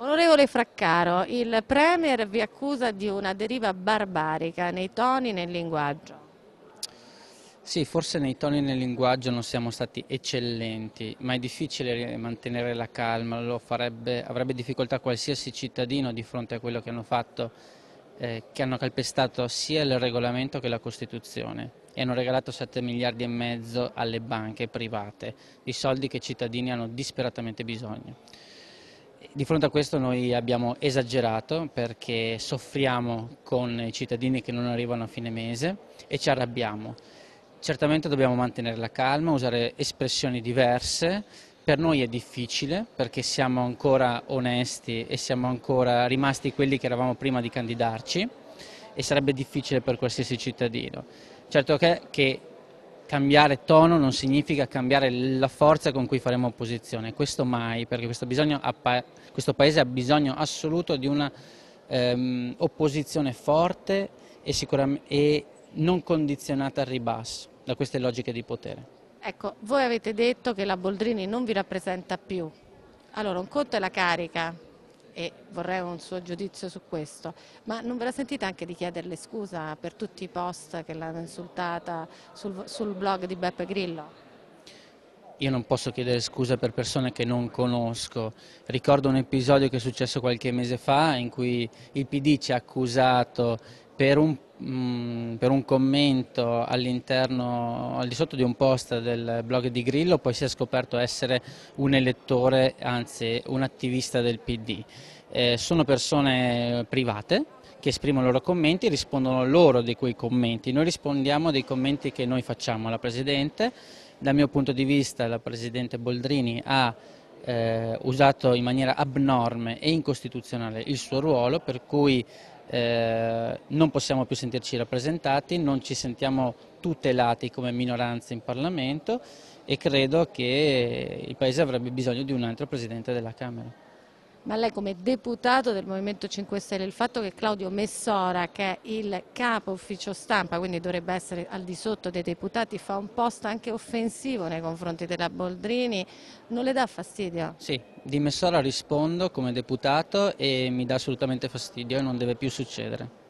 Onorevole Fraccaro, il Premier vi accusa di una deriva barbarica nei toni e nel linguaggio. Sì, forse nei toni e nel linguaggio non siamo stati eccellenti, ma è difficile mantenere la calma, avrebbe difficoltà qualsiasi cittadino di fronte a quello che hanno fatto, che hanno calpestato sia il regolamento che la Costituzione e hanno regalato 7 miliardi e mezzo alle banche private, di soldi che i cittadini hanno disperatamente bisogno. Di fronte a questo noi abbiamo esagerato perché soffriamo con i cittadini che non arrivano a fine mese e ci arrabbiamo. Certamente dobbiamo mantenere la calma, usare espressioni diverse. Per noi è difficile perché siamo ancora onesti e siamo ancora rimasti quelli che eravamo prima di candidarci e sarebbe difficile per qualsiasi cittadino. Certo che cambiare tono non significa cambiare la forza con cui faremo opposizione, questo mai, perché questo Paese ha bisogno assoluto di una opposizione forte e non condizionata al ribasso da queste logiche di potere. Ecco, voi avete detto che la Boldrini non vi rappresenta più. Allora, un conto è la carica, e vorrei un suo giudizio su questo, ma non ve la sentite anche di chiederle scusa per tutti i post che l'hanno insultata sul blog di Beppe Grillo? Io non posso chiedere scusa per persone che non conosco. Ricordo un episodio che è successo qualche mese fa in cui il PD ci ha accusato per un commento all'interno, al di sotto di un post del blog di Grillo, poi si è scoperto essere un elettore, anzi un attivista del PD. Sono persone private che esprimono i loro commenti, rispondono loro di quei commenti. Noi rispondiamo dei commenti che noi facciamo alla Presidente. Dal mio punto di vista la Presidente Boldrini ha usato in maniera abnorme e incostituzionale il suo ruolo, per cui non possiamo più sentirci rappresentati, non ci sentiamo tutelati come minoranza in Parlamento e credo che il Paese avrebbe bisogno di un altro Presidente della Camera. Ma lei come deputato del Movimento 5 Stelle, il fatto che Claudio Messora, che è il capo ufficio stampa, quindi dovrebbe essere al di sotto dei deputati, fa un post anche offensivo nei confronti della Boldrini, non le dà fastidio? Sì, di Messora rispondo come deputato e mi dà assolutamente fastidio e non deve più succedere.